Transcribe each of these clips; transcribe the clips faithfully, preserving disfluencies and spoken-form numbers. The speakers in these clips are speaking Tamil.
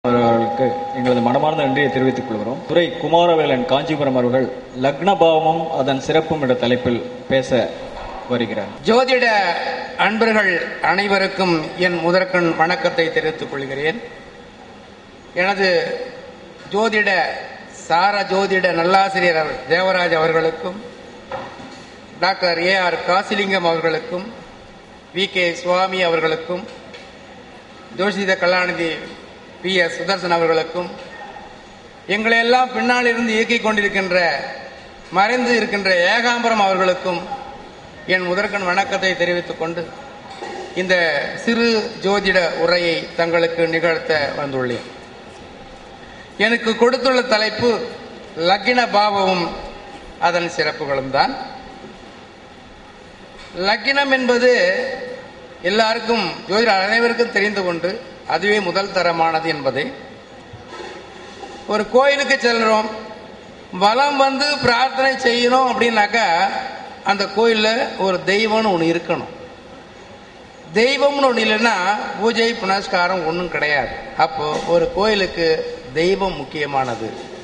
அவர்களுக்கு எங்களது மனமார்ந்த நன்றியை தெரிவித்துக் கொள்கிறோம். துரை குமாரவேலன் காஞ்சிபுரம் அவர்கள் லக்ன பாவமும் அதன் சிறப்பும் என்ற தலைப்பில் பேச வருகிறார். ஜோதிட அன்பர்கள் அனைவருக்கும் என் முதற்கண் வணக்கத்தை தெரிவித்துக் கொள்கிறேன். எனது ஜோதிட சார ஜோதிட நல்லாசிரியர் தேவராஜ் அவர்களுக்கும், டாக்டர் ஏ ஆர் காசிலிங்கம் அவர்களுக்கும், வி கே சுவாமி அவர்களுக்கும், ஜோசித கலாநிதி பி எஸ் சுதர்சன் அவர்களுக்கும், எங்களையெல்லாம் பின்னால் இருந்து இயக்கிக் கொண்டிருக்கின்ற மறைந்து இருக்கின்ற ஏகாம்பரம் அவர்களுக்கும் என் முதற்கண் வணக்கத்தை தெரிவித்துக் கொண்டு இந்த சிறு ஜோதிட உரையை தங்களுக்கு நிகழ்த்த வந்துள்ளேன். எனக்கு கொடுத்துள்ள தலைப்பு லக்ன பாவமும் அதன் சிறப்புகளும் தான். லக்னம் என்பது எல்லாருக்கும் ஜோதிட அனைவருக்கும் தெரிந்து கொண்டு அதுவே முதல் தரமானது என்பதை, ஒரு கோயிலுக்கு செல்றோம், வலம் வந்து பிரார்த்தனை செய்யணும் அப்படின்னாக்கா அந்த கோயிலில் ஒரு தெய்வம்னு ஒன்று இருக்கணும். தெய்வம்னு ஒன்று இல்லைன்னா பூஜை புனஸ்காரம் ஒன்றும் கிடையாது. அப்போ ஒரு கோயிலுக்கு தெய்வம் முக்கியமானது.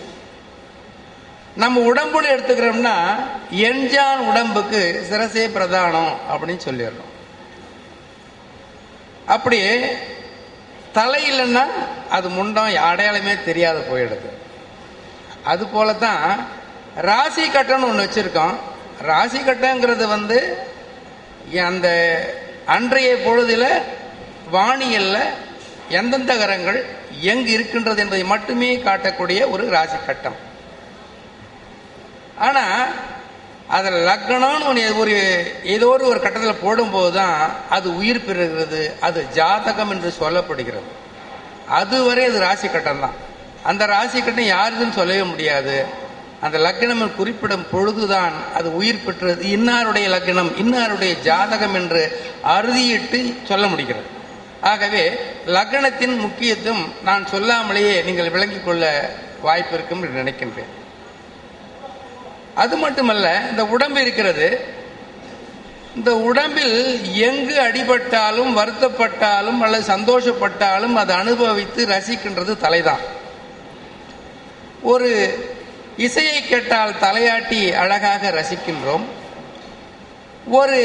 நம்ம உடம்புல எடுத்துக்கிறோம்னா எண்ஜான் உடம்புக்கு சிரசே பிரதானம் அப்படின்னு சொல்லிடுறோம். அப்படி தலை இல்லைன்னா அது முண்டம் அடையாளமே தெரியாத போயிடுது. அது போலதான் ராசி கட்டம்னு ஒன்று வச்சிருக்கோம். ராசி கட்டங்கிறது வந்து அந்த அன்றைய பொழுதில் வானியல்ல எந்தெந்த கிரகங்கள் எங்கு இருக்கின்றது என்பதை மட்டுமே காட்டக்கூடிய ஒரு ராசி கட்டம். ஆனா அதில் லக்னம்னு ஒரு ஏதோ ஒரு கட்டத்தில் போடும்போது தான் அது உயிர் பெறுகிறது, அது ஜாதகம் என்று சொல்லப்படுகிறது. அதுவரை அது ராசி கட்டம் தான். அந்த ராசி கட்டம் யாருதுன்னு சொல்லவே முடியாது. அந்த லக்னம் குறிப்பிடும் பொழுதுதான் அது உயிர் பெற்றது. இன்னாருடைய லக்னம் இன்னாருடைய ஜாதகம் என்று அறுதியிட்டு சொல்ல முடிகிறது. ஆகவே லக்னத்தின் முக்கியத்துவம் நான் சொல்லாமலேயே நீங்கள் விளங்கிக் கொள்ள வாய்ப்பு இருக்கும் என்று நினைக்கின்றேன். அது மட்டுமல்ல, இந்த உடம்பு இருக்கிறது, இந்த உடம்பில் எங்கு அடிபட்டாலும் வருத்தப்பட்டாலும் அல்லது சந்தோஷப்பட்டாலும் அதை அனுபவித்து ரசிக்கின்றது தலைதான். ஒரு இசையை கேட்டால் தலையாட்டி அழகாக ரசிக்கின்றோம். ஒரு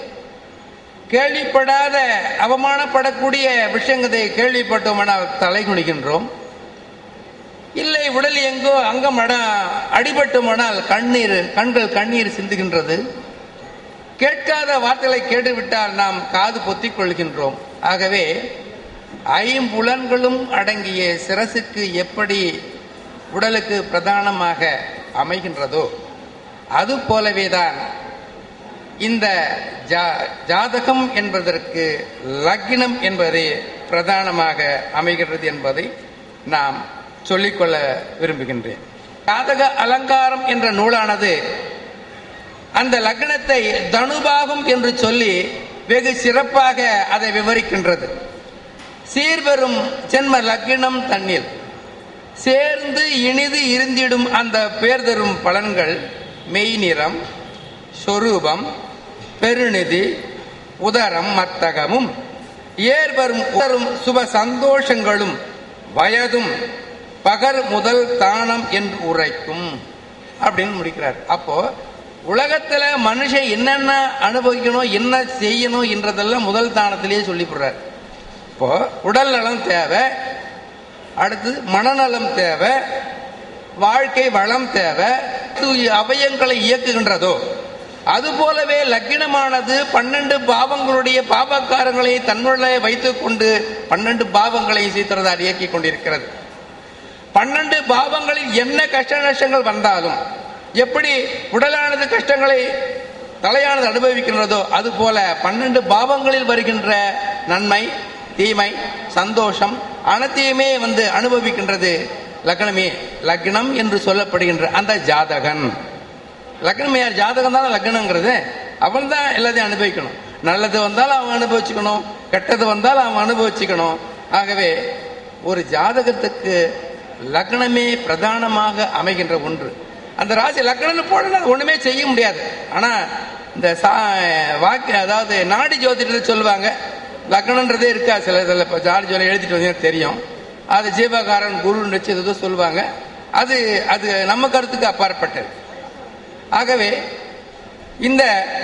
கேள்விப்படாத அவமானப்படக்கூடிய விஷயங்களை கேள்விப்பட்டோமானால் தலை குனிகின்றோம். இல்லை உடல் எங்கோ அங்கம் அட அடிபட்டுமானால் கண்ணீர் கண்கள் கண்ணீர் சிந்துகின்றது. கேட்காத வார்த்தைகளை கேட்டுவிட்டால் நாம் காது பொத்திக் கொள்கின்றோம். ஆகவே ஐம்புலன்களும் அடங்கிய சிரசுக்கு எப்படி உடலுக்கு பிரதானமாக அமைகின்றதோ அது போலவேதான் இந்த ஜாதகம் என்பதற்கு லக்னம் என்பது பிரதானமாக அமைகிறது என்பதை நாம் சொல்லிக்கொள்ள விரும்புகின்றேன். ஜாதக அலங்காரம் என்ற நூலானது அந்த லக்னத்தை தனுபாகம் என்று சொல்லி வெகு சிறப்பாக அதை விவரிக்கின்றது. சீர்பெறும் ஜென்ம லக்னம் தண்ணீர் சேர்ந்து இனிது இருந்திடும் அந்த பேர் தரும் பலன்கள் மெய்நிறம், சொரூபம், பெருநிதி, உதரம், மத்தகமும் ஏர்வரும் உதரும் சுப சந்தோஷங்களும் வயதும் பகர் முதல் தானம் என்று உரைக்கும் அப்படின்னு முடிக்கிறார். அப்போ உலகத்துல மனுஷன் என்னென்ன அனுபவிக்கணும் என்ன செய்யணும் என்றதெல்லாம் முதல் தானத்திலேயே சொல்லி போடுறார். இப்போ உடல் நலம் தேவை, அடுத்து மனநலம் தேவை, வாழ்க்கை வளம் தேவை, அவயங்களை இயக்குகின்றதோ அதுபோலவே லக்னமானது பன்னெண்டு பாவங்களுடைய பாவக்காரங்களை தன்னுள்ளே வைத்துக் கொண்டு பன்னெண்டு பாவங்களை சீத்திரதார் இயக்கிக் கொண்டிருக்கிறது. பன்னெண்டு பாவங்களில் என்ன கஷ்ட நஷ்டங்கள் வந்தாலும் எப்படி உடலானது கஷ்டங்களை தலையானது அனுபவிக்கின்றதோ அதுபோல பன்னெண்டு பாவங்களில் வருகின்ற நன்மை தீமை சந்தோஷம் அனைத்தையுமே வந்து அனுபவிக்கின்றது லக்னமே. லக்னம் என்று சொல்லப்படுகின்ற அந்த ஜாதகன் லக்னம் யார்? ஜாதகம் தான் லக்னங்கிறது. அவன் தான் எல்லாத்தையும் அனுபவிக்கணும். நல்லது வந்தாலும் அவன் அனுபவிச்சுக்கணும், கெட்டது வந்தாலும் அவன் அனுபவிச்சுக்கணும். ஆகவே ஒரு ஜாதகத்துக்கு லக்னமே பிரதானமாக அமைகின்ற ஒன்று. அந்த ராசி லக்னம் போடணும், அது ஒண்ணுமே செய்ய முடியாது. ஆனா இந்த வாக்கு அதாவது நாடி ஜோதிடத்தில் சொல்லுவாங்க லக்னன்றதே இருக்கா. சில இதில் ஜாடி ஜோதி எழுதிட்டு வந்தீங்கன்னா தெரியும். அது ஜீவகாரன் குரு நிச்சயத்தை சொல்லுவாங்க. அது அது நம்ம கருத்துக்கு அப்பாற்பட்டது. ஆகவே இந்த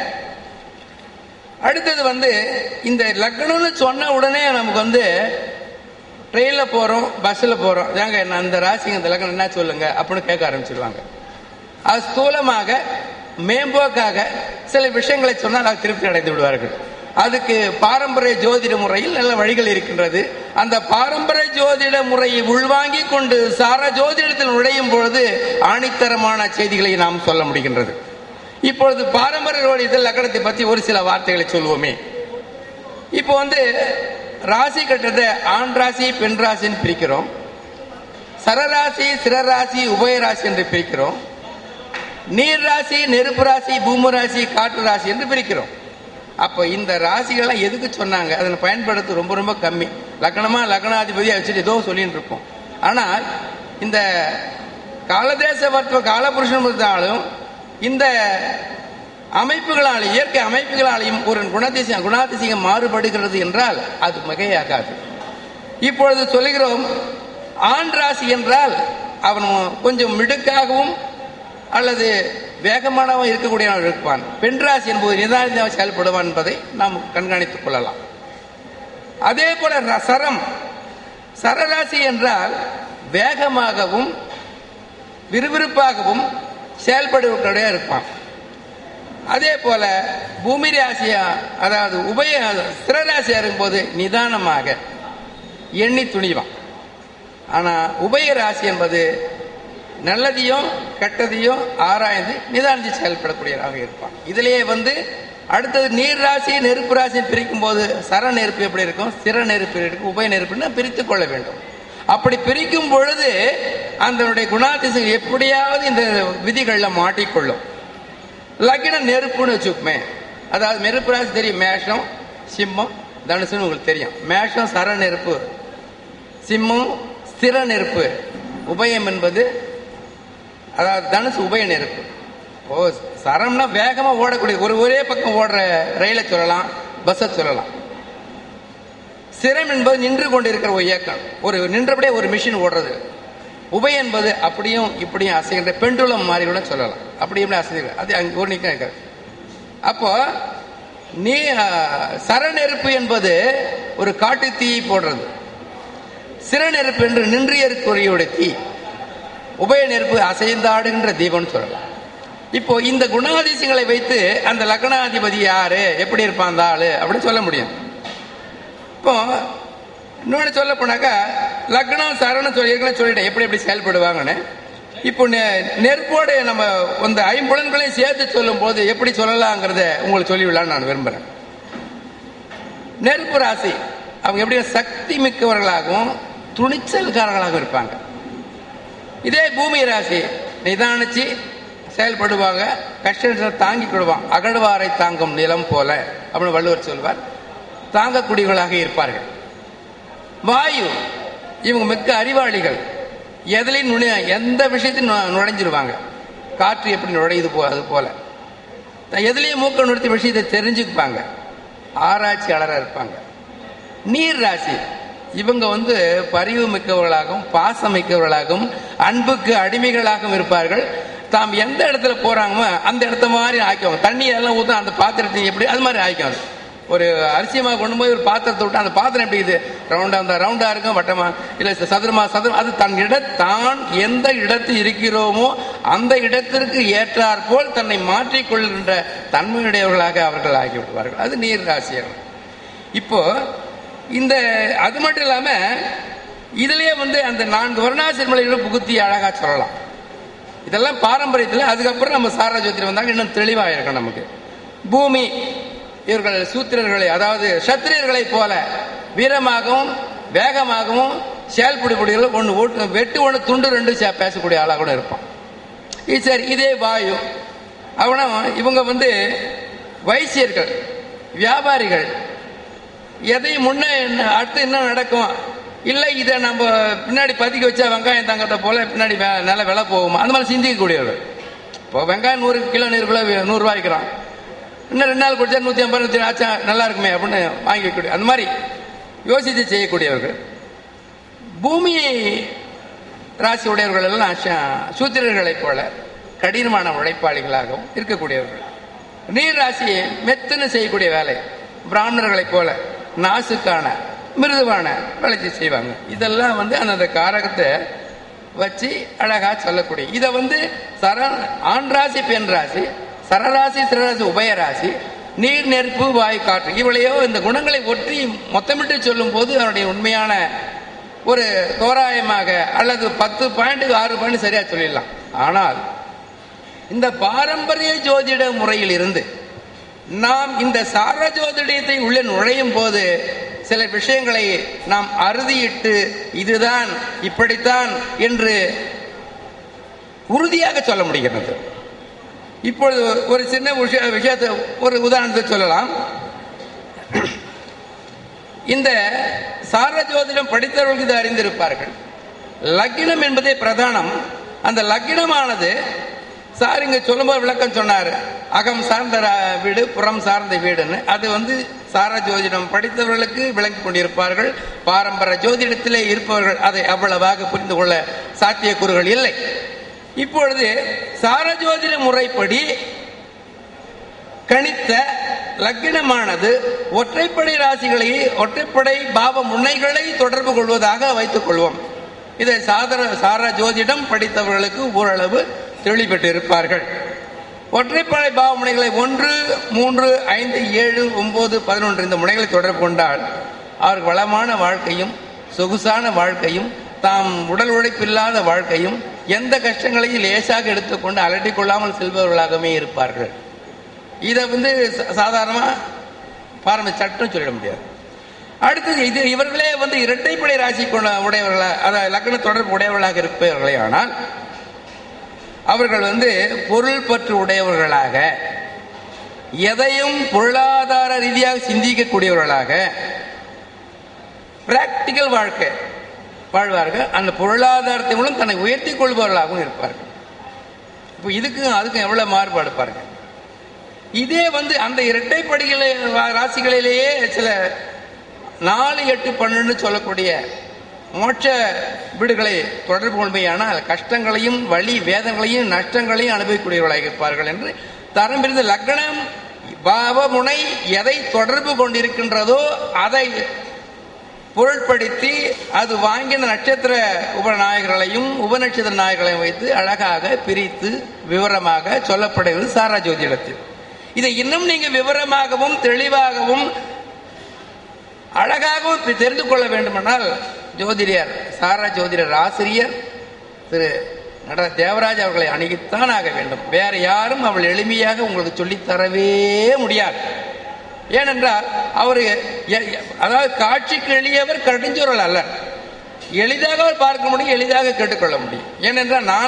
அடுத்தது வந்து இந்த லக்னம்னு சொன்ன உடனே நமக்கு வந்து ட்ரெயின்ல போறோம், பஸ்ல போறோம், ஏங்க என்ன அந்த ராசிங்க இந்த லக்னம் என்ன சொல்லுங்க அப்படின்னு கேட்க ஆரம்பிச்சிருவாங்க. அது ஸ்தூலமாக மேம்போக்காக சில விஷயங்களை சொன்னால் அது திருப்தி அடைந்து விடுவார்கள். அதுக்கு பாரம்பரிய ஜோதிட முறையில் நல்ல வழிகள் இருக்கின்றது. அந்த பாரம்பரிய ஜோதிட முறையை உள்வாங்கி கொண்டு சார ஜோதிடத்தில் நுழையும் பொழுது ஆணித்தரமான செய்திகளை நாம் சொல்ல முடிகின்றது. இப்பொழுது பாரம்பரிய ஜோதிடத்தில் லக்னத்தை பற்றி ஒரு சில வார்த்தைகளை சொல்லுவோமே. இப்போ வந்து ராசி கட்டத்தை ஆண் ராசி பெண் ராசின்னு பிரிக்கிறோம், சரராசி சிரராசி உபயராசி என்று பிரிக்கிறோம், நீர் ராசி நெருப்பு ராசி பூமி ராசி காற்று ராசி என்று பிரிக்கிறோம். அப்ப இந்த ராசிகள்லாம் எதுக்கு சொன்னாங்க? அதனை பயன்படுத்த ரொம்ப ரொம்ப கம்மி. லக்னமா லக்னாதிபதியா வச்சுட்டு ஏதோ சொல்லிட்டு இருப்போம். ஆனால் இந்த காலதேச வர்த்தவ காலபுருஷன் இருந்தாலும் இந்த அமைப்புகளால் இயற்கை அமைப்புகளாலையும் ஒரு குணாதிசயம் குணாதிசயம் மாறுபடுகிறது என்றால் அது மிகையாகாது. இப்பொழுது சொல்லுகிறோம் ஆண் ராசி என்றால் அவன் கொஞ்சம் மிடுக்காகவும் அல்லது வேகமானவன் இருக்கக்கூடியவன் இருப்பான். பெண் ராசி என்பது நிதானமாக செயல்படுவான் என்பதை நாம் கண்காணித்துக் கொள்ளலாம். அதே போல சரம் சரராசி என்றால் வேகமாகவும் விறுவிறுப்பாகவும் செயல்படுவக்கூடிய இருப்பான். அதே போல பூமி ராசியா அதாவது உபய ஸ்திரராசியா இருக்கும்போது நிதானமாக எண்ணி துணிவான். ஆனா உபய ராசி என்பது நல்லதையும் கெட்டதையும் ஆராய்ந்து நிதானித்து செயல்படக்கூடியவராக இருப்பான். இதிலேயே வந்து அடுத்தது நீர் ராசி நெருப்பு ராசி பிரிக்கும் போது சர நெருப்பு எப்படி இருக்கும், சிற நெருப்பு இருக்கும், உபய நெருப்புன்னு பிரித்துக் கொள்ள வேண்டும். அப்படி பிரிக்கும் பொழுது அதனுடைய குணாதிசயம் எப்படியாவது இந்த விதிகள்ல மாட்டிக்கொள்ளும். லக்ன நெருப்புன்னு வச்சுக்குமே, அதாவது நெருப்பு ராசி தெரியும், மேஷம் சிம்மம் தனுசுன்னு உங்களுக்கு தெரியும். மேஷம் சர நெருப்பு, சிம்மம் ஸ்திர நெருப்பு, உபயம் என்பது அதாவது தனுசு உபய நெருப்பு. ஓ சரம்னா வேகமா ஓடக்கூடிய ஒரு ஒரே பக்கம் ஓடுற ரயிலை சொல்லலாம், பஸ்ஸை சொல்லலாம். சிரம் என்பது நின்று கொண்டிருக்கிற ஒரு இயக்கம், ஒரு நின்றபடியே ஒரு மிஷின் ஓடுறது. உபயம் என்பது அப்படியும் இப்படியும் அசைகின்ற பெண்டுலம் மாதிரி கூட சொல்லலாம். அப்படி இப்படி அசைகிற அது அங்கே ஒரு நிற்க இருக்காது. அப்போ நீ சர நெருப்பு என்பது ஒரு காட்டு தீயை போடுறது, சிற நெருப்பு என்று நின்று எரிக்கூடிய தீ, உபய நெருப்பு அசைந்தாடுகின்ற தீபம்னு சொல்லலாம். இப்போ இந்த குணாதிசயங்களை வைத்து அந்த லக்னாதிபதி யாரு எப்படி இருப்பான் அந்த ஆளு அப்படின்னு சொல்ல முடியும். இப்போ இன்னொன்று சொல்ல போனாக்கா லக்னம் சரணம் சொல்லி சொல்லிட்டேன் எப்படி எப்படி செயல்படுவாங்கன்னு. இப்போ நெருப்போடு நம்ம அந்த ஐம்புலன்களையும் சேர்த்து சொல்லும் போது எப்படி சொல்லலாங்கிறத உங்களுக்கு சொல்லிவிடலான்னு நான் விரும்புறேன். நெருப்பு ராசி அவங்க எப்படி சக்தி மிக்கவர்களாகவும் துணிச்சல்காரர்களாகவும் இருப்பாங்க. இதே பூமி ராசி நிதானிச்சு செயல்படுவாங்க, கஷ்டத்தை தாங்கி கொள்வான். அகழ்வாரை தாங்கும் நிலம் போல அப்படின்னு வள்ளுவர் சொல்வார். தாங்கக்கூடியவர்களாக இருப்பார்கள். வாயு இவங்க மிக்க அறிவாளிகள், எதிலையும் நுழை எந்த விஷயத்தையும் நுழைஞ்சிருவாங்க. காற்று எப்படி நுழையுது போ அது போல எதுலேயும் மூக்க நுழைத்த விஷயத்தை தெரிஞ்சுக்குப்பாங்க, ஆராய்ச்சியாளராக இருப்பாங்க. நீர் ராசி இவங்க வந்து பரிவு மிக்கவர்களாகவும் பாசம் மிக்கவர்களாகவும் அன்புக்கு அடிமைகளாகவும் இருப்பார்கள். தாம் எந்த இடத்துல போறாங்களோ அந்த இடத்த மாதிரி ஆக்கிவாங்க. தண்ணி எல்லாம் ஊற்ற அந்த பாத்திரத்தை எப்படி அது மாதிரி ஆக்கிவாங்க. ஒரு அரிசியமாக கொண்டு போய் ஒரு பாத்திரத்தை விட்டு அந்த பாத்திரம் எப்படி இது ரவுண்டா அந்த ரவுண்டா இருக்கும், வட்டமா இல்லை சதுரமா சதுரம், அது தன் இட தான் எந்த இடத்தில் இருக்கிறோமோ அந்த இடத்திற்கு ஏற்றாற்போல் தன்னை மாற்றிக்கொள்கின்ற தன்மையுடையவர்களாக அவர்கள் ஆகிவிடுவார்கள். அது நீர் ராசியர்கள். இப்போ இந்த அது மட்டும் இல்லாம இதுலயே வந்து அந்த நான்கு வருணாசிரமங்களை புகுத்தி அழகா சொல்லலாம். இதெல்லாம் பாரம்பரியத்தில். அதுக்கப்புறம் நம்ம சார ஜோதிடம் வந்தாங்க, இன்னும் தெளிவாக இருக்கும் நமக்கு. பூமி இவர்கள் சூத்திரர்களை அதாவது சத்திரியர்களை போல வீரமாகவும் வேகமாகவும் செயல்படக்கூடியவர்கள் ஒன்று ஓட்டு வெட்டு ஒன்று துண்டு ரெண்டு பேசக்கூடிய ஆளாக கூட இருப்பான். சரி, இதே வாயு அவனா இவங்க வந்து வைசியர்கள், வியாபாரிகள். எதையும் முன்னே அடுத்து என்ன நடக்கும், இல்லை இதை நம்ம பின்னாடி பதுக்கி வச்சா வெங்காயம் தங்கத்தை போல பின்னாடி நல்ல விலை போகுமா, அந்த மாதிரி சிந்திக்கக்கூடியவர்கள். இப்போ வெங்காயம் நூறு கிலோ நூறு கிலோ நூறுரூவா விற்கிறான், இன்னும் ரெண்டு நாள் குடிச்சா நூற்றி ஐம்பது நூற்றி ஆச்சா நல்லா இருக்குமே அப்படின்னு வாங்கி வைக்கக்கூடிய அந்த மாதிரி யோசித்து செய்யக்கூடியவர்கள். பூமியை ராசி உடையவர்கள் எல்லாம் சூத்திரர்களைப் போல கடினமான உழைப்பாளிகளாகவும் இருக்கக்கூடியவர்கள். நீர் ராசியை மெத்தனை செய்யக்கூடிய வேலை பிராமணர்களைப் போல நாசுக்கான மிருதுவான வேலையை செய்வாங்க. இதெல்லாம் வந்து அந்த காரகத்தை வச்சு அழகா சொல்லக்கூடிய இதை வந்து சர ஆண் ராசி பெண் ராசி சரராசி சிறராசி உபயராசி நீர் நெருப்பு வாயு காற்று இவளையோ இந்த குணங்களை ஒற்றி மொத்தமிட்டு சொல்லும் போது அவருடைய உண்மையான ஒரு தோராயமாக அல்லது பத்து பாயிண்ட் ஆறு பாயிண்ட் சரியா சொல்லிடலாம். ஆனால் இந்த பாரம்பரிய ஜோதிட முறையில் இருந்து நாம் இந்த சார ஜோதிடத்தை உள்ளே நுழையும் போது சில விஷயங்களை நாம் அறுதியிட்டு இதுதான் இப்படித்தான் என்று உறுதியாக சொல்ல முடிகிறது. இப்பொழுது ஒரு சின்ன விஷயத்தை ஒரு உதாரணத்தை சொல்லலாம். இந்த சார ஜோதிடம் படித்தவர்களுக்கு இதை அறிந்திருப்பார்கள். லக்னம் என்பதே பிரதானம். அந்த லக்னமானது சார் இங்க சொல்லும்போது விளக்கம் சொன்னார், அகம் சார்ந்த வீடு புறம் சார்ந்த வீடுன்னு. அது வந்து சார ஜோதிடம் படித்தவர்களுக்கு விளங்கி கொண்டிருப்பார்கள். பாரம்பரிய ஜோதிடத்திலே இருப்பவர்கள் அதை அவ்வளவாக புரிந்து கொள்ள சாத்தியக்கூறுகள் இல்லை. இப்பொழுது சார ஜோதிட முறைப்படி கணித்த லக்னமானது ஒற்றைப்படை ராசிகளை ஒற்றைப்படை பாவ முனைகளை தொடர்பு கொள்வதாக வைத்துக் கொள்வோம். இதை சாதர சார ஜோதிடம் படித்தவர்களுக்கு ஓரளவு தெளிவுபட்டு இருப்பார்கள். ஒற்றைப்படை பாவ முனைகளை ஒன்று மூன்று ஐந்து ஏழு ஒன்பது பதினொன்று இந்த முனைகளை தொடர்பு கொண்டால் அவருக்கு வளமான வாழ்க்கையும் சொகுசான வாழ்க்கையும் தாம் உடல் உழைப்பில்லாத வாழ்க்கையும் எந்த கஷ்டங்களையும் லேசாக எடுத்துக்கொண்டு அலட்டிக் கொள்ளாமல் செல்பவர்களாகவே இருப்பார்கள். இதை வந்து சாதாரணமா பாரம்பரிய சட்டம் சொல்லிட முடியாது. அடுத்தது இது இவர்களே வந்து இரட்டைப்படை ராசி கொண்ட உடையவர்களாக அதாவது லக்ன தொடர்பு உடையவர்களாக இருப்பவர்களே ஆனால் அவர்கள் வந்து பொருள் பற்று உடையவர்களாக எதையும் பொருளாதார ரீதியாக சிந்திக்கக்கூடியவர்களாக பிராக்டிக்கல் வாழ்க்கை வாழ்வார்கள். அந்த பொருளாதாரத்தை மூலம் தன்னை உயர்த்தி கொள்பவர்களாகவும் இருப்பார்கள். இப்போ இதுக்கும் அதுக்கும் எவ்வளவு மாறுபாடு பாருங்க. இதே வந்து அந்த இரட்டைப்படிகளை ராசிகளிலேயே சில நாலு எட்டு பன்னெண்டு சொல்லக்கூடிய மோட்ச வீடுகளை தொடர்பு கொள்மையானால் கஷ்டங்களையும் வலி வேதங்களையும் நஷ்டங்களையும் அனுபவிக்கக்கூடியவர்களாக இருப்பார்கள் என்று தரம் பிரிந்த லக்னம் பாவமுனை எதை தொடர்பு கொண்டிருக்கின்றதோ அதை பொருட்படுத்தி அது வாங்கின நட்சத்திர உபநாயகர்களையும் உபநட்சத்திர நாயகர்களையும் வைத்து அழகாக பிரித்து விவரமாக சொல்லப்படுவது சாரா ஜோதிடத்தில். இதை இன்னும் நீங்க விவரமாகவும் தெளிவாகவும் அழகாகவும் தெரிந்து கொள்ள வேண்டுமானால் ஜோதிடர் சாரா ஜோதிடர் ஆசிரியர் திரு நட தேவராஜ் அவர்களை அணுகித்தான் ஆக வேண்டும். வேற யாரும் அவள் எளிமையாக உங்களுக்கு சொல்லித்தரவே முடியாது. ஏனென்றால் அவர் அதாவது காட்சிக்கு எளியவர் கடிஞ்சொருள் அல்ல. எளிதாக அவர் பார்க்க முடியும், எளிதாக கேட்டுக்கொள்ள முடியும். ஏனென்றால் நான்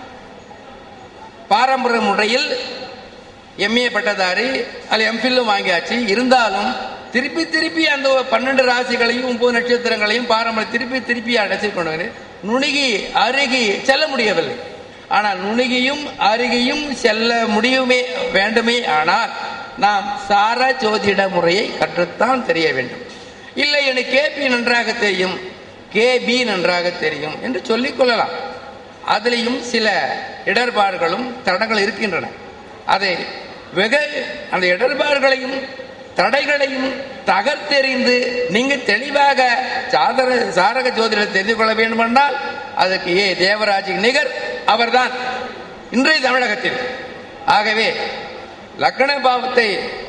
பாரம்பரிய முறையில் எம்ஏ பட்டதாரி அல்ல எம்பில்லும் வாங்கியாச்சு. இருந்தாலும் திருப்பி திருப்பி அந்த பன்னெண்டு ராசிகளையும் ஒன்பது நட்சத்திரங்களையும் பாரம்பரிய திருப்பி திருப்பி அடைச்சி கொண்டு நுணுகி அருகி செல்ல முடியவில்லை. ஆனால் நுணுகியும் அருகியும் செல்ல முடியுமே வேண்டுமே ஆனால் நாம் சார ஜோதிட முறையை கற்றுத்தான் தெரிய வேண்டும். இல்லை எனக்கு கேபி நன்றாக தெரியும், கேபி நன்றாக தெரியும் என்று சொல்லிக் கொள்ளலாம். அதிலையும் சில இடர்பாடுகளும் தடங்கள் இருக்கின்றன. அதை வெக அந்த இடர்பாடுகளையும் தடைகளையும் தகர்த்தெறிந்து நீங்க தெளிவாக சாதர சாரக ஜோதிடத்தை தெரிந்து கொள்ள வேண்டுமென்றால் அதுக்கு ஏ தேவராஜின் நிகர் அவர்தான் இன்றைய தமிழகத்தில். ஆகவே லக்ன பாவத்தை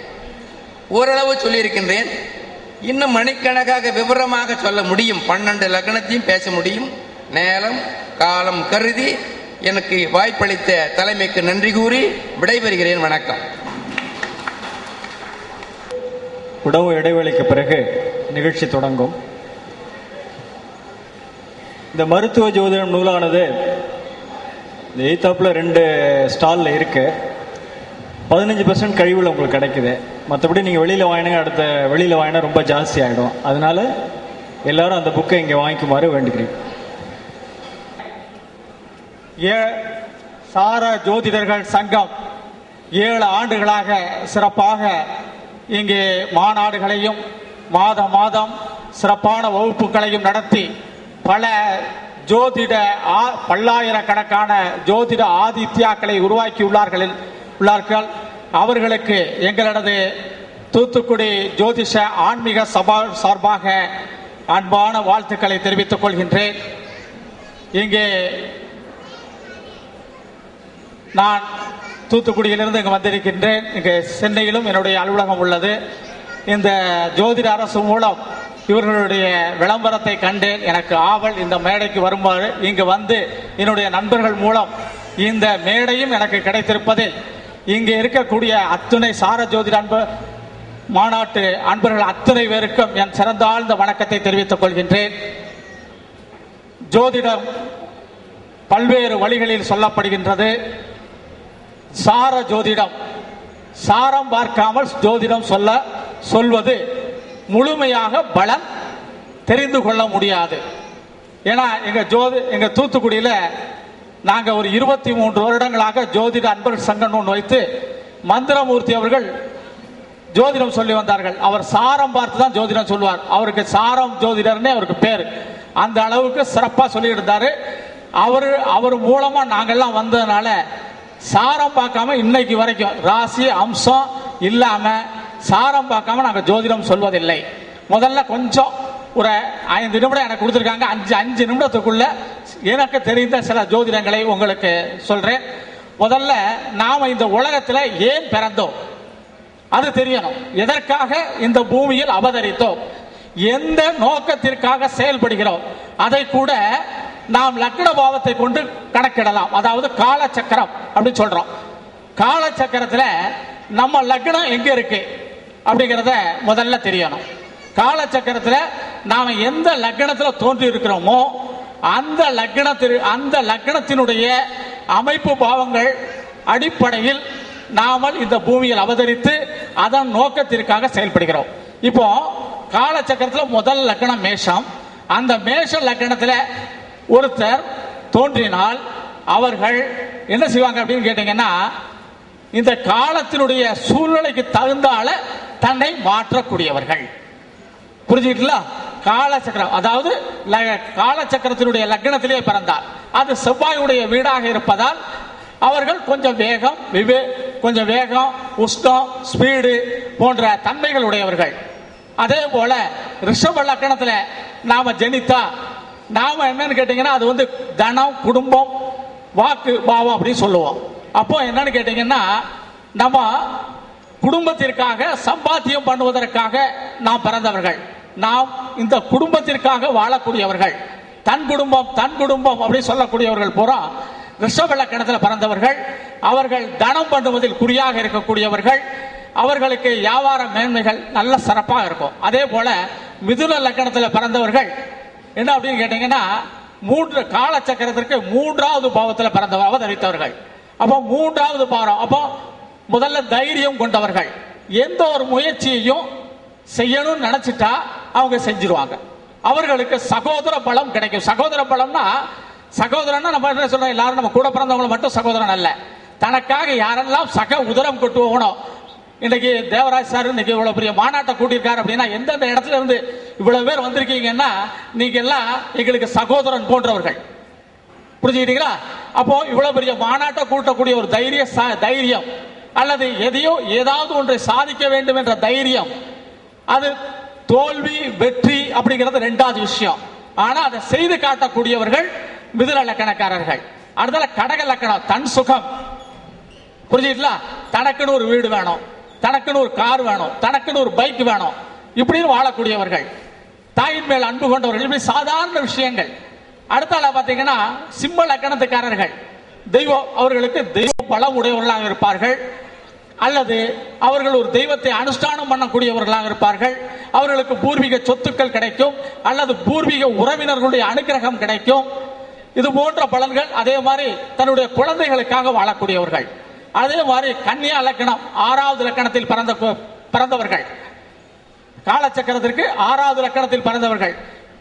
ஓரளவு சொல்லியிருக்கின்றேன். இன்னும் மணிக்கணக்காக விவரமாக சொல்ல முடியும். பன்னெண்டு லக்னத்தையும் பேச முடியும். நேரம் காலம் கருதி எனக்கு வாய்ப்பளித்த தலைமைக்கு நன்றி கூறி விடைபெறுகிறேன். வணக்கம். உணவு இடைவெளிக்கு பிறகு நிகழ்ச்சி தொடங்கும். இந்த மருத்துவ ஜோதிடம் நூலானது இந்த எய்தாப்புல ரெண்டு ஸ்டால்ல இருக்கு. பதினஞ்சு பர்சன்ட் கழிவுல உங்களுக்கு கிடைக்குது. மற்றபடி நீங்க வெளியில வாங்கினா அடுத்த வெளியில வாங்கினா ரொம்ப ஜாஸ்தி ஆயிடும். அதனால எல்லாரும் அந்த புக்கை இங்க வாங்கிக்குமாறு வேண்டுகிறேன். ஏ சார ஜோதிடர்கள் சங்கம் ஏழு ஆண்டுகளாக சிறப்பாக இங்கே மாநாடுகளையும் மாத மாதம் சிறப்பான வகுப்புகளையும் நடத்தி பல ஜோதிட பல்லாயிரக்கணக்கான ஜோதிட ஆதித்யாக்களை உருவாக்கியுள்ளார்கள் உள்ளார்கள். அவர்களுக்கு எங்களது தூத்துக்குடி ஜோதிஷ ஆன்மீக சபா சார்பாக அன்பான வாழ்த்துக்களை தெரிவித்துக் கொள்கின்றேன். இங்கே நான் தூத்துக்குடியிலிருந்து இங்கு வந்திருக்கின்றேன். இங்கே சென்னையிலும் என்னுடைய அலுவலகம் உள்ளது. இந்த ஜோதிட அரசு மூலம் இவர்களுடைய விளம்பரத்தை கண்டேன். எனக்கு ஆவல் இந்த மேடைக்கு வருமாறு இங்கு வந்து என்னுடைய நண்பர்கள் மூலம் இந்த மேடையும் எனக்கு கிடைத்திருப்பதில் இங்கே இருக்கக்கூடிய அத்துணை சார ஜோதிட அன்பு மாநாட்டு அன்பர்கள் அத்தனை பேருக்கும் என் சிறந்தாழ்ந்த வணக்கத்தை தெரிவித்துக் கொள்கின்றேன். ஜோதிடம் பல்வேறு வழிகளில் சொல்லப்படுகின்றது. சார ஜோதிடம், சாரம் பார்க்காமல் ஜோதிடம் சொல்ல சொல்வது முழுமையாக பலன் தெரிந்து கொள்ள முடியாது. ஏன்னா எங்க ஜோதி எங்க தூத்துக்குடியில நாங்க ஒரு இருபத்தி மூன்று வருடங்களாக ஜோதிட அன்பர்கள் சங்கம் ஒன்று வைத்து மந்திரமூர்த்தி அவர்கள் ஜோதிடம் சொல்லி வந்தார்கள். அவர் சாரம் பார்த்து தான் ஜோதிடம் சொல்லுவார். அவருக்கு சாரம் ஜோதிடர்னே அவருக்கு பேர். அந்த அளவுக்கு சிறப்பா சொல்லி இருந்தாரு. அவரு அவர் மூலமா நாங்கெல்லாம் வந்ததுனால சாரம் பார்க்காம இன்னைக்கு வரைக்கும் ராசி அம்சம் இல்லாம சாரம் பார்க்காம நாங்க ஜோதிடம் சொல்வதில்லை. முதல்ல கொஞ்சம் ஒரு ஐந்து நிமிடம் எனக்கு கொடுத்துருக்காங்க. அஞ்சு அஞ்சு நிமிடத்துக்குள்ள எனக்கு தெரிந்த சில ஜோதிடங்களை உங்களுக்கு சொல்றேன். முதல்ல நாம இந்த உலகத்துல ஏன் பிறந்தோம் அது தெரியணும். எதற்காக இந்த பூமியில் அவதரித்தோம், எந்த நோக்கத்திற்காக செயல்படுகிறோம், அதை கூட நாம் லக்ன பாவத்தை கொண்டு கணக்கிடலாம். அதாவது காலச்சக்கரம் அப்படின்னு சொல்றோம். காலச்சக்கரத்துல நம்ம லக்னம் எங்க இருக்கு அப்படிங்கிறத முதல்ல தெரியணும். காலச்சக்கரத்துல நாம எந்த லக்னத்துல தோன்றி இருக்கிறோமோ அந்த லக்னத்திற்கு அந்த லக்னத்தினுடைய அமைப்பு பாவங்கள் அடிப்படையில் நாமல் இந்த பூமியில் அவதரித்து அதன் நோக்கத்திற்காக செயல்படுகிறோம். இப்போ காலச்சக்கரத்துல முதல் லக்னம் மேஷம். அந்த மேஷ லக்னத்துல ஒருத்தர் தோன்றினால் அவர்கள் என்ன செய்வாங்க அப்படின்னு கேட்டீங்கன்னா, இந்த காலத்தினுடைய சூழ்நிலைக்கு தகுந்தால தன்னை மாற்றக்கூடியவர்கள். புரிஞ்சுக்கிட்டீங்களா? காலச்சக்கரம் அதாவது காலச்சக்கரத்தினுடைய லக்னத்திலே பிறந்தார். அது செவ்வாயுடைய வீடாக இருப்பதால் அவர்கள் கொஞ்சம் வேகம் விவே கொஞ்சம் வேகம் உஷ்ணம் ஸ்பீடு போன்ற தன்மைகள் உடையவர்கள். அதே போல ரிஷப லக்னத்துல நாம ஜனித்தா நாம என்னன்னு கேட்டீங்கன்னா அது வந்து தனம் குடும்பம் வாக்கு பாவம் அப்படின்னு சொல்லுவோம். அப்போ என்னன்னு கேட்டீங்கன்னா நம்ம குடும்பத்திற்காக சம்பாத்தியம் பண்ணுவதற்காக நாம் பிறந்தவர்கள். நாம் இந்த குடும்பத்திற்காக வாழக்கூடியவர்கள். தன் குடும்பம் தன் குடும்பம் அப்படின்னு சொல்லக்கூடியவர்கள் பூரா ரிஷப லக்னத்தில் பிறந்தவர்கள். அவர்கள் தனம் பண்ணுவதில் குறியாக இருக்கக்கூடியவர்கள். அவர்களுக்கு வியாபார மேன்மைகள் நல்ல சிறப்பாக இருக்கும். அதே போல மிதுன லக்னத்தில் பிறந்தவர்கள் என்ன அப்படின்னு கேட்டீங்கன்னா மூன்று காலச்சக்கரத்திற்கு மூன்றாவது பாவத்தில் பிறந்தவர் அவதரித்தவர்கள். அப்போ மூன்றாவது பாவம். அப்போ முதல்ல தைரியம் கொண்டவர்கள். எந்த ஒரு முயற்சியையும் செய்யணும்னு நினைச்சிட்டா அவங்க செஞ்சிருவாங்க. அவர்களுக்கு சகோதர பலம் கிடைக்கும். சகோதர பலம்னா சகோதரன் நம்ம என்ன சொல்றோம், எல்லாரும் நம்ம கூட பிறந்தவங்களை மட்டும் சகோதரன் அல்ல. தனக்காக யாரெல்லாம் சக உதரம் கொட்டுவோனோ, இன்னைக்கு தேவராஜ் சார் இன்னைக்கு இவ்வளவு பெரிய மாநாட்டை கூட்டியிருக்காரு அப்படின்னா எந்தெந்த இடத்துல இருந்து இவ்வளவு பேர் வந்திருக்கீங்கன்னா நீங்க எல்லாம் எங்களுக்கு சகோதரன் போன்றவர்கள். புரிஞ்சுக்கிட்டீங்களா? அப்போ இவ்வளவு பெரிய மாநாட்டை கூட்டக்கூடிய ஒரு தைரிய தைரியம் அல்லது எதையோ ஏதாவது ஒன்றை சாதிக்க வேண்டும் என்ற தைரியம், அது தோல்வி வெற்றி அப்படிங்கிறது ரெண்டாவது விஷயம். ஆனா அதை செய்து காட்டக்கூடியவர்கள் மிதுன லக்கணக்காரர்கள். அடுத்த கடக லக்கணம் தன் சுகம். புரிஞ்சுக்கிட்டா? தனக்குன்னு ஒரு வீடு வேணும், தனக்குன்னு ஒரு கார் வேணும், தனக்குன்னு ஒரு பைக் வேணும், இப்படின்னு வாழக்கூடியவர்கள். தாயின் மேல் அன்பு கொண்டவர்கள். இப்படி சாதாரண விஷயங்கள். அடுத்தால பாத்தீங்கன்னா சிம்ம லக்கணத்துக்காரர்கள் தெய்வம், அவர்களுக்கு தெய்வ பலம் உடையவர்களாக இருப்பார்கள். அல்லது அவர்கள் ஒரு தெய்வத்தை அனுஷ்டானம் பண்ணக்கூடியவர்களாக இருப்பார்கள். அவர்களுக்கு பூர்வீக சொத்துக்கள் கிடைக்கும் அல்லது பூர்வீக உறவினர்களுடைய அனுகிரகம் கிடைக்கும். இது போன்ற பலன்கள். அதே மாதிரி தன்னுடைய குழந்தைகளுக்காக வாழக்கூடியவர்கள். அதே மாதிரி கன்னியா லக்கணம் ஆறாவது லக்கணத்தில் பிறந்த பிறந்தவர்கள் காலச்சக்கரத்திற்கு ஆறாவது லக்கணத்தில் பிறந்தவர்கள்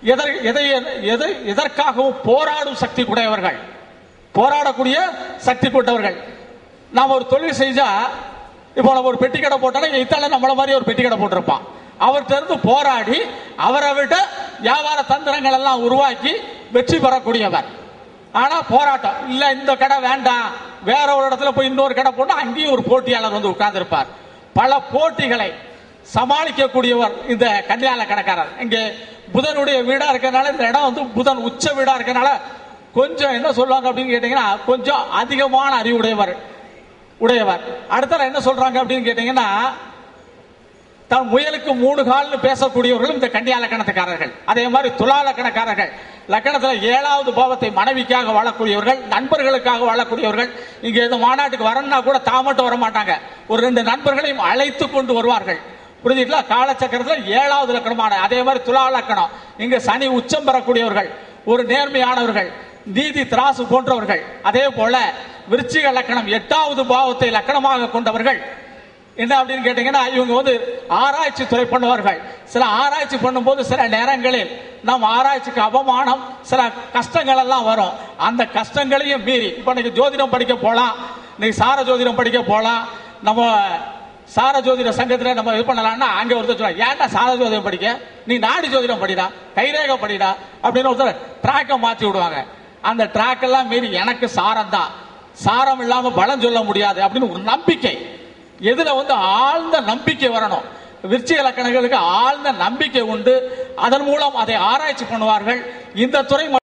எதை எதை எதற்காகவும் போராடும் சக்தி உடையவர்கள், போராடக்கூடிய சக்தி கொண்டவர்கள். நாம் ஒரு தொழில் செஞ்சா, இப்போ நம்ம ஒரு பெட்டி கடை போட்டோம்னா இத்தால நம்மள மாதிரி ஒரு பெட்டி கடை போட்டிருப்பான். அவர்கிட்ட இருந்து போராடி அவரை விட வியாபார தந்திரங்கள் எல்லாம் உருவாக்கி வெற்றி பெறக்கூடியவர். ஆனா போராட்டம் இல்ல, இந்த கடை வேண்டாம், வேற ஒரு இடத்துல போய் இன்னொரு கடை போட்டு அங்கேயும் ஒரு போட்டியாளர் வந்து உட்கார்ந்து இருப்பார். பல போட்டிகளை சமாளிக்கக்கூடியவர் இந்த கன்னியால கணக்காரர். இங்கே புதனுடைய வீடா இருக்கிறதுனால இந்த இடம் வந்து புதன் உச்ச வீடா இருக்கிறதுனால கொஞ்சம் என்ன சொல்லுவாங்க அப்படின்னு கேட்டீங்கன்னா கொஞ்சம் அதிகமான அறிவுடையவர் உடையவர். அடுத்த என்ன சொல்றாங்க அப்படின்னு கேட்டீங்கன்னா, தன் முயலுக்கு மூணு கால்னு பேசக்கூடியவர்களும் இந்த கன்னியா லக்கணத்துக்காரர்கள். அதே மாதிரி துலா லக்கணக்காரர்கள் லக்கணத்துல ஏழாவது பாவத்தை மனைவிக்காக வாழக்கூடியவர்கள், நண்பர்களுக்காக வாழக்கூடியவர்கள். இங்க இந்த மாநாட்டுக்கு வரணும்னா கூட தான் மட்டும் வர மாட்டாங்க, ஒரு ரெண்டு நண்பர்களையும் அழைத்து கொண்டு வருவார்கள். புரிஞ்சுங்களா? காலச்சக்கரத்துல ஏழாவது லக்கணமான அதே மாதிரி துலா லக்கணம். இங்க சனி உச்சம் பெறக்கூடியவர்கள், ஒரு நேர்மையானவர்கள், நீதி திராசு போன்றவர்கள். அதே போல விருச்சிக லக்கணம் எட்டாவது பாவத்தை லக்கணமாக கொண்டவர்கள். என்ன அப்படின்னு கேட்டீங்கன்னா, இவங்க வந்து ஆராய்ச்சி துறை பண்ணுவார்கள். சில ஆராய்ச்சி பண்ணும்போது சில நேரங்களில் நம் ஆராய்ச்சிக்கு அவமானம், சில கஷ்டங்கள் எல்லாம் வரும். அந்த கஷ்டங்களையும் மீறி இப்ப இன்னைக்கு ஜோதிடம் படிக்க போலாம், இன்னைக்கு சார ஜோதிடம் படிக்க போலாம். நம்ம சார ஜோதிட சங்கத்துல நம்ம இது பண்ணலாம்னா அங்க ஒருத்தர் சொல்லுவாங்க, ஏன்டா சார ஜோதிடம் படிக்க, நீ நாடி ஜோதிடம் படிடா, கைரேகை படிடா அப்படின்னு ஒருத்தர் டிராக்கை மாற்றி விடுவாங்க. அந்த டிராக் எல்லாம் மீறி எனக்கு சாரம் தான், சாரம் இல்லாம பலம் சொல்ல முடியாது அப்படின்னு ஒரு நம்பிக்கை. எதுல வந்து ஆழ்ந்த நம்பிக்கை வரணும். விருச்சிக லக்கணங்களுக்கு ஆழ்ந்த நம்பிக்கை உண்டு, அதன் மூலம் அதை ஆராய்ச்சி பண்ணுவார்கள். இந்த துறை